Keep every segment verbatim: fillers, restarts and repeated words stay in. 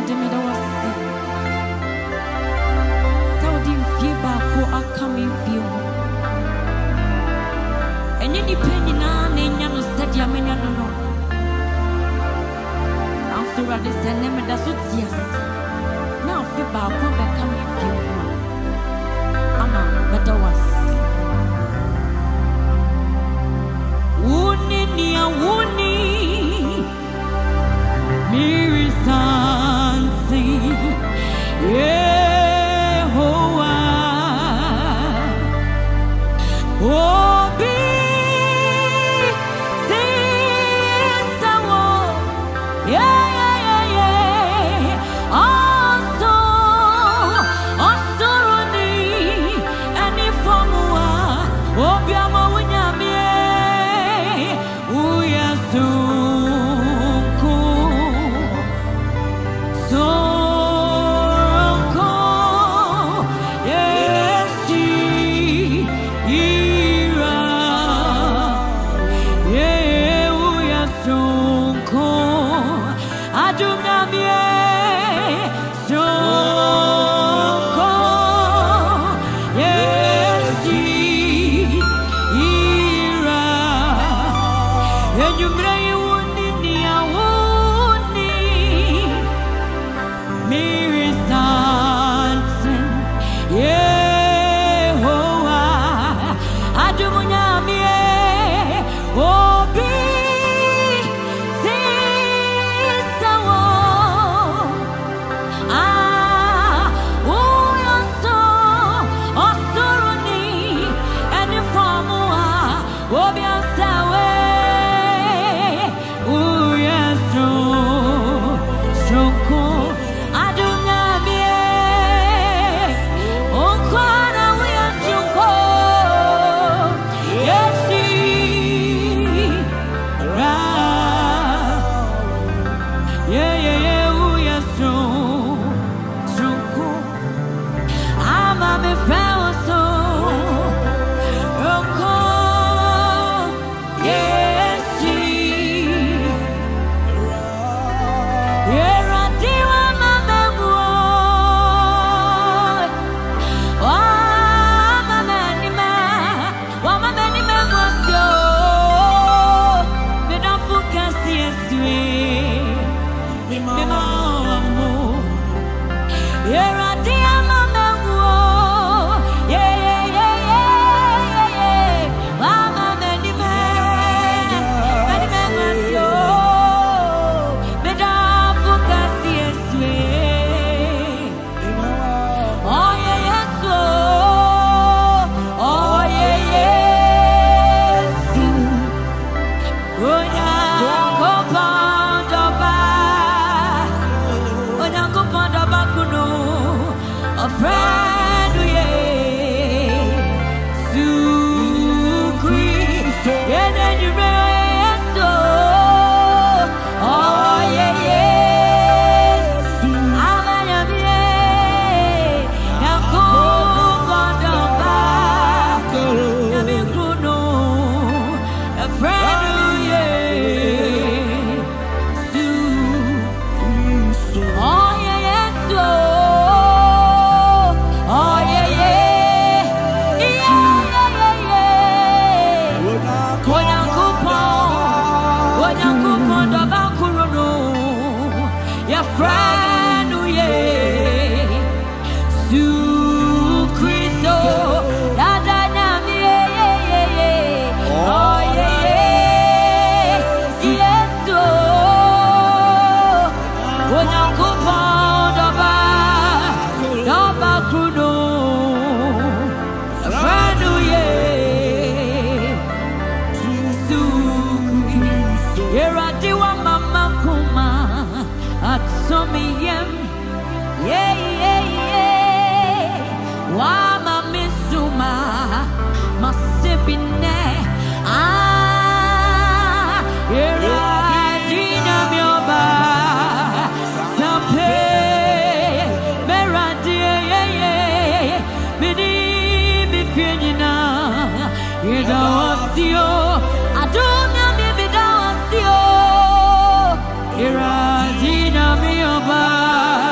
Irajina mi oba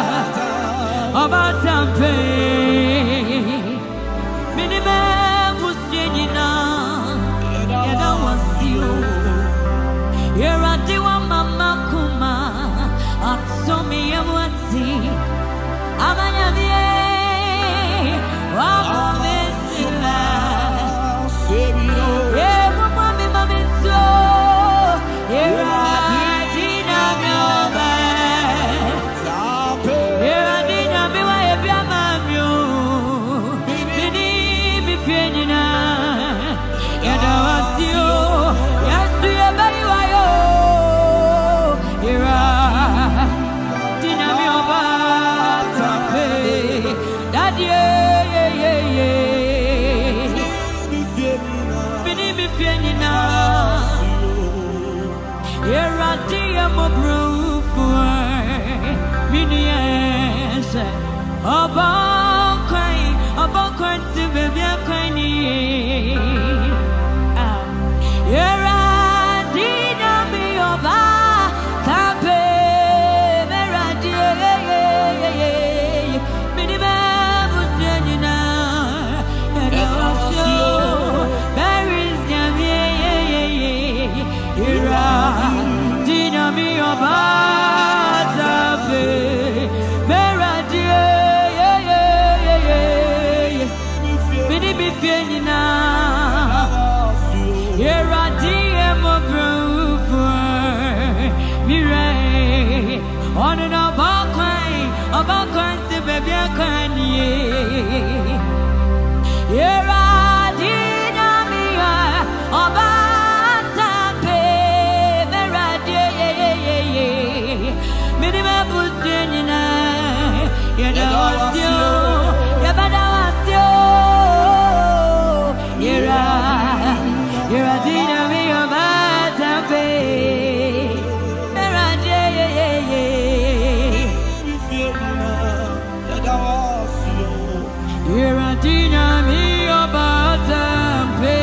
Matsumi Amwati Amayamie Wamesila Yeah, Mami Mamiso Era Dina Mioba Era Dina Miwa Ebiamamio Bini Bifienina Yadawasio Yasu Yabariwayo Era Dina Mioba Tape Daddy Bini Bifienina Era Dia Mobrufu Minies About crying About crying to baby crying Era Dina Mioba Tape Mera Dia Minima Busenina Erosio Berries Yamie Era Dina Mioba Tape Mera Dia Minimi Fienina Era Dia Mobrufu Mire On and about crying About crying to baby crying Era Dina Mia About Tape Mera Dia Minima Busenina Yadawasio Yabadawasio Yera Yera Dina Mia Tape Mera Dia Yera Dina Mia Tape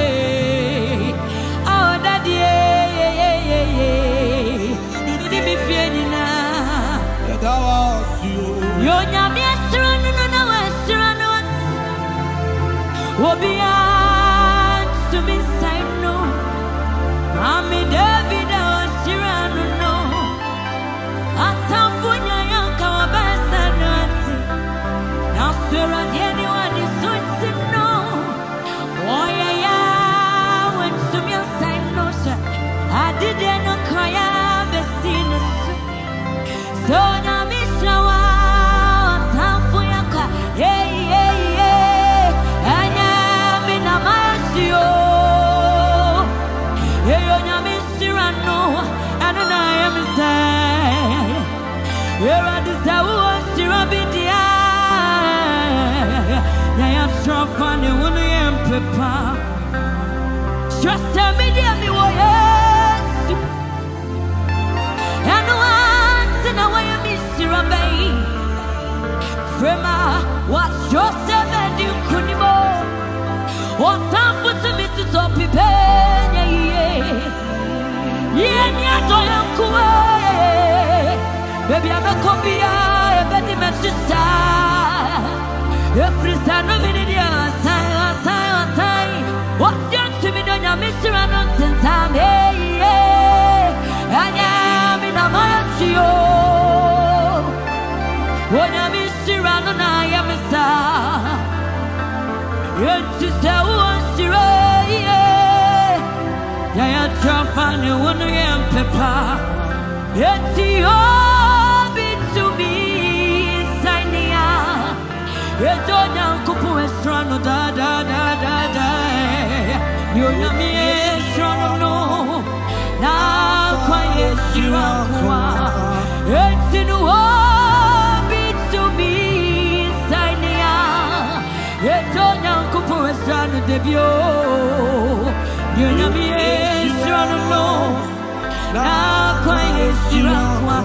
Oh Daddy Minimi Fienina Yonya Miesra no no Westra no Wobia to me say no Mami David Osirano no Atafunya yanka wabasa no Now Sarah the anyone is so no Oh yeah yeah when to me say no I didn't know cry the sin So now Miss Lawa Tafuyanka yeah yeah yeah Anya mina masio Eyo nyami sirano Ano na yami say Era disa uwa sirabidia Na yam strafani wunu yam pepa Strasa media mi wo yesu Ano ansina wa yami sirabay Frema what Strasa medi kunimo What's up with the missus of Pipenya? Yeah, baby, I'm a copy of Betty Manchester. Every time I'm in the sign, sign, sign. What's young to me, don't you, Mister Annonson? Hey, I am in a manchio. When I'm Mister Annon, I am a star. It's just a one stray. I am trying to one again, Peppa. It's your bit to me, Sania. It's all young couple is strong, da da da da da. You're not me, strong, no. Now, quiet, you are. It's in one bit to me, Sania. It's all young couple is strong, debut. You're not me, strong, no. Now, quiet, you are.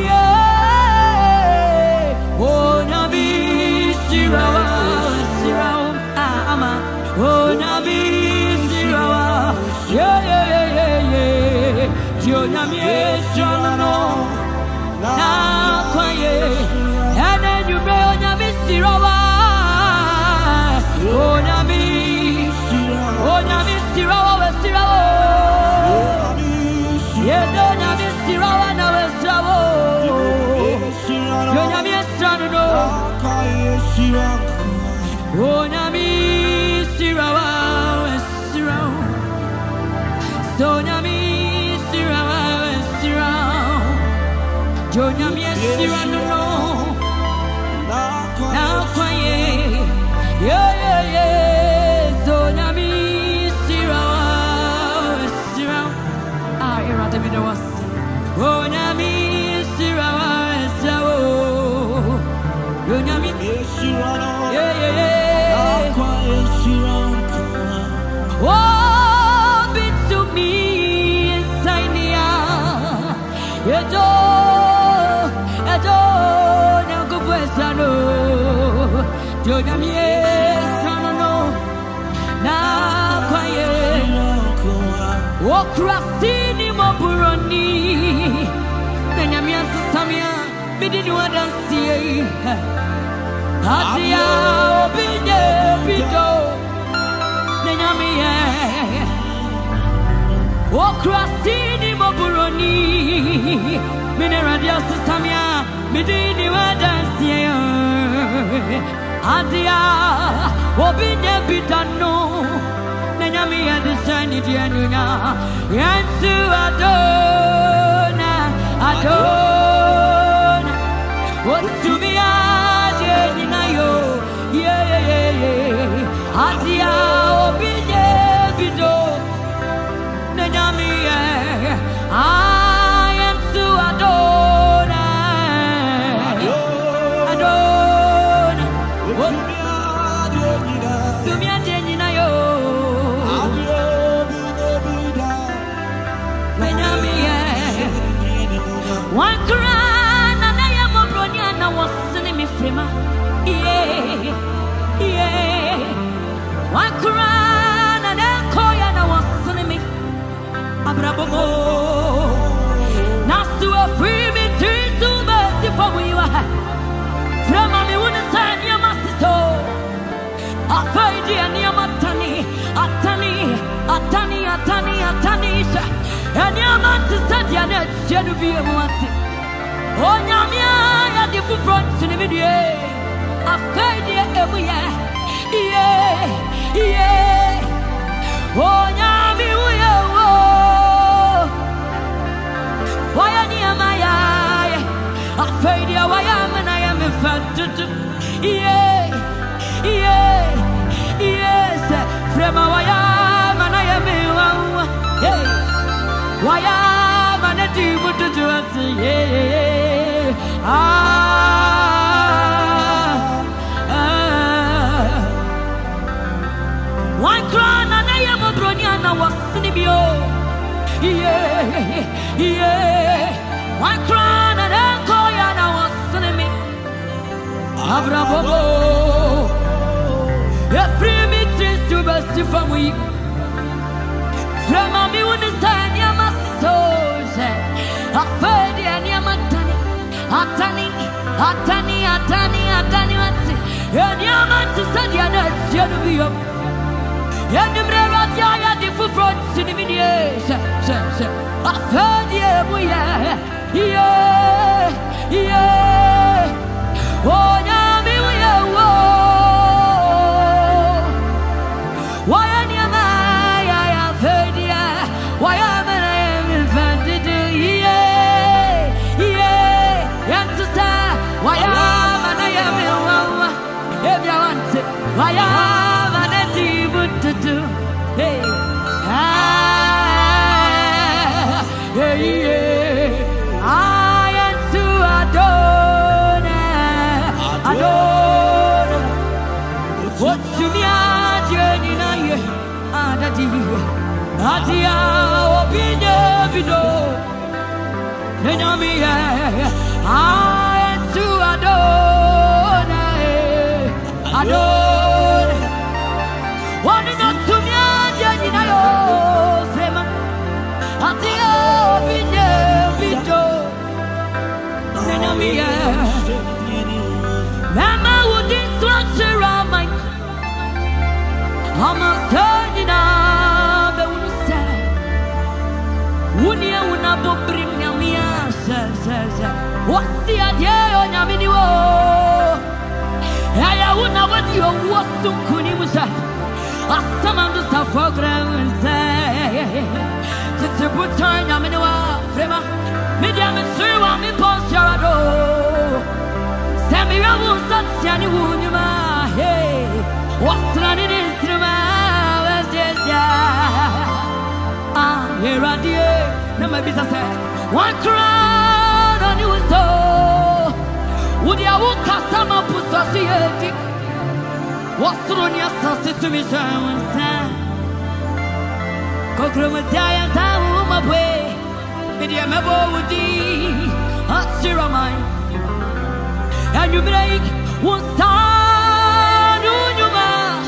Yeah. Oh, Nabi, Sirawa, Sirawa, Ama. Oh, Nabi, Sirawa. Yeah, yeah, yeah, yeah, yeah. You're not me, strong, no. Now, quiet. And then you may on Nabi, Sirawa. Oh, Nabi, oh, Nabi, Sirawa, Sirawa. Yeah, no, Nabi, Sirawa, no, Sirawa. Oh, Nami, Sirawa, Siraw. So, Nami, Sirawa, Siraw. Jo, Nami, Siraw, no, no. Now, quiet. Yeah, yeah, yeah. So, Nami, Sirawa, Siraw. Ah, you're at the middle of us. Oh, Nami, Sirawa, Siraw. Yo, Nami, yeah, yeah, yeah. Oh, be to me, Sainia. Edo, Edo, now go Westano. Yo, Nami, Sano, now quiet. Oh, Crasini, Moburoni. Nanyamia, Samia, Bidin, what I see. Atia, Obide, Pito. Nanyamia. Oh, Crasini, Moburoni. Mineradia, Samia, Bidin, what I see. Atia, Obide, Pitano. Nanyamia, the shiny Januna. Yansu, Adona, Adona. What's to be a Janinayo? Yeah, yeah, yeah, yeah. Atia, Obide, Pito. Nanyamia, I am to Adona. Adona. What's to be a Janinayo? One crown and I am a broniana was sending me frima. Yeah, yeah. One crown and a coyana was sending me. Abrabo. Nasu a free me three to mercy for we were. From a me wouldn't sign your master. A fight and your matani, atani, atani, atani, atanisha. And your man to set your net, shall be a month. Oh, Yamia, and the full front in the video. A failure every year. Yeah, yeah. Oh, Yami, we are. Why am I? A failure, why am I? am a fat. Yeah, yeah, yes. From a why am I? am a hey. Why am I not able to do it? Yeah, ah, ah. One crown and I am a broniana was in the bio. Yeah, yeah. One crown and a coyana was in me. Abrabo. Every meeting to best for me. From a me when the sun, I fed and Yamatani, Atani, Atani, Atani, Atani, and Yaman to send your nuts, you're to be up. And the Brera, the full front in the video. I fed you, yeah, yeah, yeah. Oh, Yami, we are. Why am I? I fed you. Why am I? Why am I? If you want it, why am I not able to do? Hey, ah, hey, yeah. I am to adore, adore. What's to me? I journey now, ah, that you, that you, opinion, below. Then I'm here, I am to adore, adore. One is not to me, I journey now, Frema. At the opinion, below. Then I'm here. Mama would instruct around my. I'm a turning up, I would say. Wouldn't you want to bring me a says, what's the idea on your video? I you was so good, it was that. I summoned the suffer ground say, it's a good time, I'm in a frema, medium and sir, I'm in Pontiarado. Sammy, I won't start Sandy Wood, you my hey, what's running in Strama, yes, yeah. Ah, here I did, no, my business, one crown on you so. Would you walk a summer society? What's on your sausage to me? Cocromatia, my way. Media Mabo would be a zero mine. And you break one side on your mouth.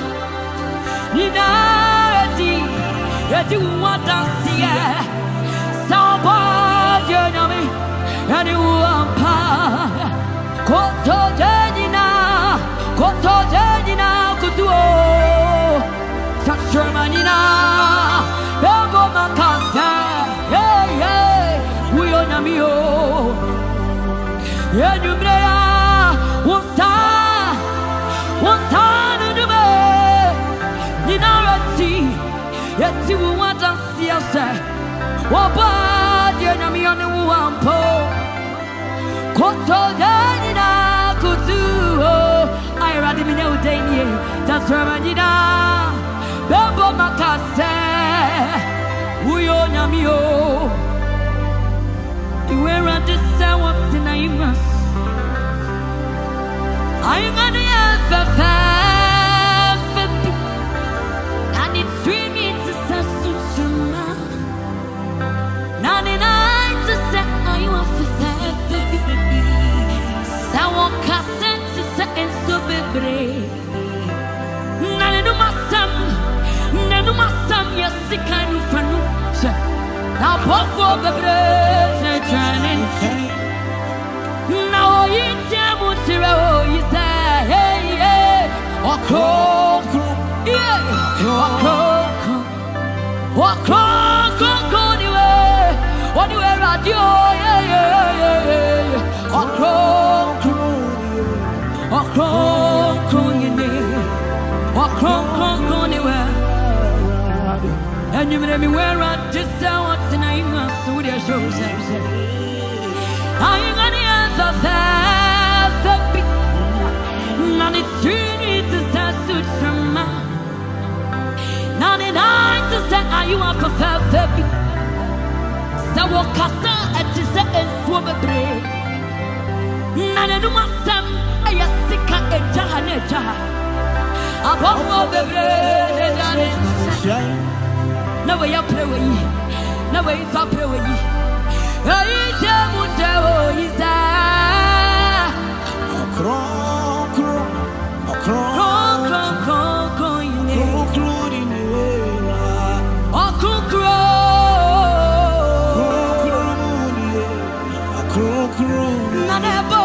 Ninety, yet you want to see it. Somebody, you know me, and you want power. Koto Janina, Koto Janina, Kutuo, Sakshermanina, Bego Makasa, hey, hey, we on a mio, Yanubrea, Wasta, Wasta, Nube, Ninarati, yet you want to see us, Wapa, Janami on the Wampo. Koto Janina Kutu, I rather me no day, that's Ramanina, Babo Makase, Uyo Namio. You were at the sounds in Imus. I'm gonna have a family, and it's three minutes to Sasuma. Ninety-nine to set, I want to say. Sawo kasenti se enso bebre. Nanu masam, nanu masam yasika nu fanu. Na bofo bebre se tranin. Na oyite mutire oyise hey hey. Okro, yeah, okro, okro, okro niwe, oniwe radio yeah yeah yeah. Okro. Oh, cron, cron, you need. Oh, cron, cron, cron, you wear. And you made me wear out just how what's in a so their shows. I'm gonna answer that. None it's three to set suits from my ninety-nine to set. Are you up for fair? So, what Cassa at the set and swim a break. None of my son. Ayasika ejahane jaha abofo bebre ejane na we ya pray we na we so pray we ayi temu tewo isa okro okro okro okro okro ine okro ine okro okro okro okro na nebo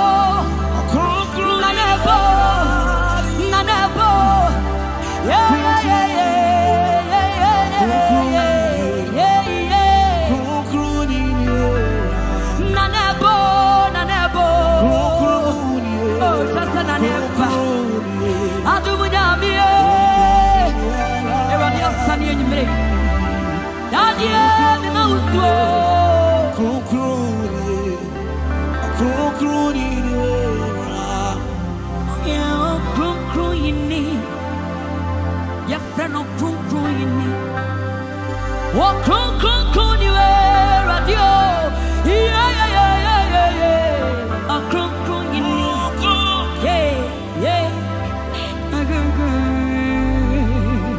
Walk, cron, cron, cron, you are radio. Yeah, yeah, yeah, yeah, yeah, yeah. A cron, cron, you need. Yeah, yeah. A good, good.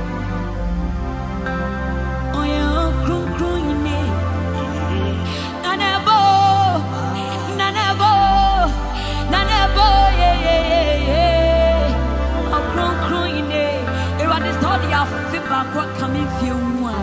Oh, yeah, a cron, cron, you need. Nanabo, nanabo, nanabo, yeah, yeah, yeah, yeah. A cron, cron, you need. It was this all the outfit back what coming few.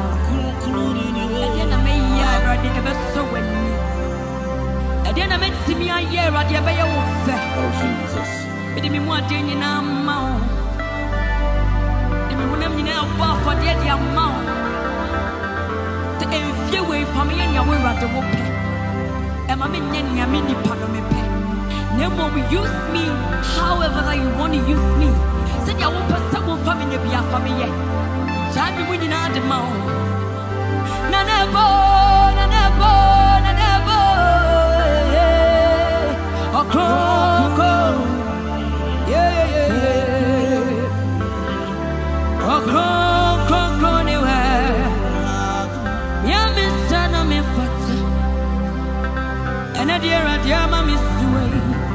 I didn't make me a year at your bay of Jesus. It didn't want to in a mount. If you want to know what for the amount, the few way from me and your way at the whoopee. And I'm in your mini parliament. No more use me however you want to use me. Said you won't pass some family be a family. Sabi winning out the mouth. Nanabo, nanabo, nanabo. Oh, croco. Yeah, yeah, yeah. Oh, croco, anywhere. Yeah, Miss Sana, me fat. And a dear, a dear, mammy sway.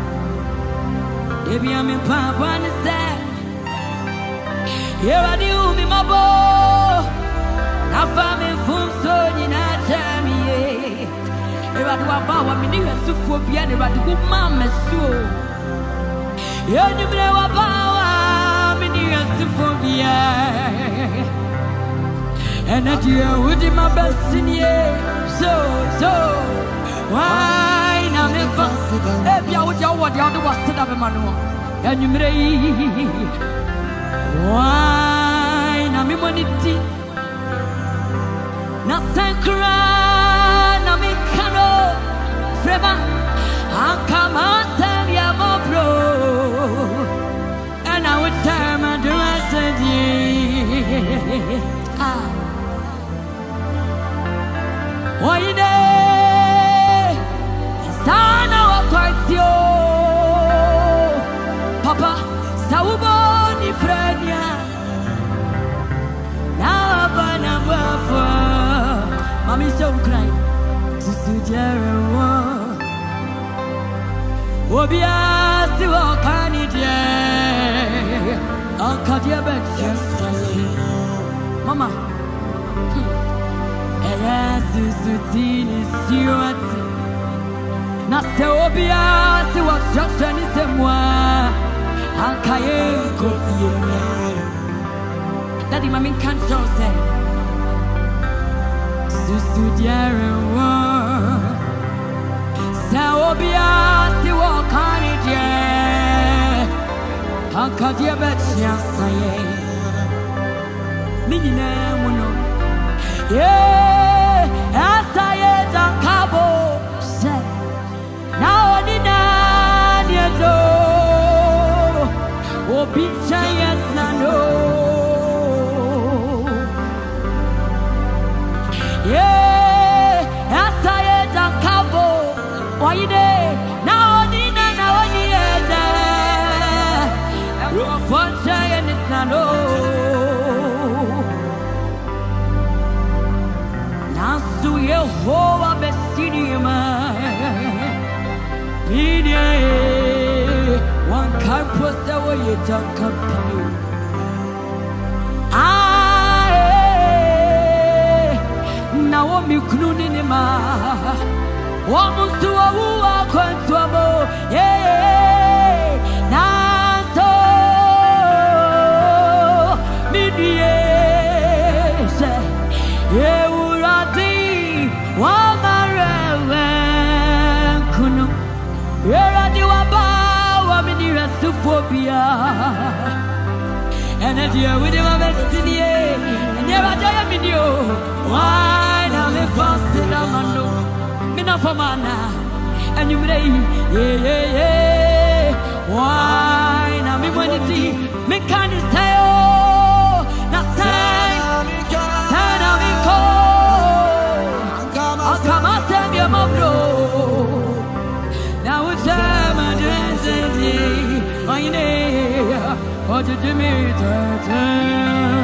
If I'm in Papa and sad. Here I do me, my boy. I found me from so in a time. If I do a bow, I'm in the for piano, but the good mamma so. You know, a bow, I'm in the for piano. And a dear would be my best in ye. So, so, why now, me fast? If you would, you would, you was set up a manual. And you may. Why na mi moniti na sankra na mi kano frema akama sabia mo bro and I would time and do I said yeah ah why day sana wa kwatio papa saubo ni frenia na bana wafa mami so cry to sujara obia si wa kanidie akadia bet mama ela susutini siwati na se obia si wa shasha ni semwa akaye kofie daddy mami can't show say susu diare wa sa obia si wa kanidie akadia betya saye minina muno yeah asaye jankabo say now nina nieto obi chayet na no yeah asaye jankabo why dey now nina na oni eda ro for chayet na no nasu yehowa besinima Media one car post away a junk company. I now I'm you cooning him. One to a woo, I can't to a bow. Yeah, now so mediation. Yeah, would I be one reverend Kuno? Where are you about? I'm in the phobia. And if you're with my best in the air, and never die in you. Why now me fast in a mano? Mina for mana, and you may, yeah, yeah, yeah. Why now me when it's me can't say, oh, not say, say now me call. I'll come out and be a mobro. Now it's time I dance and see. I know what you do me to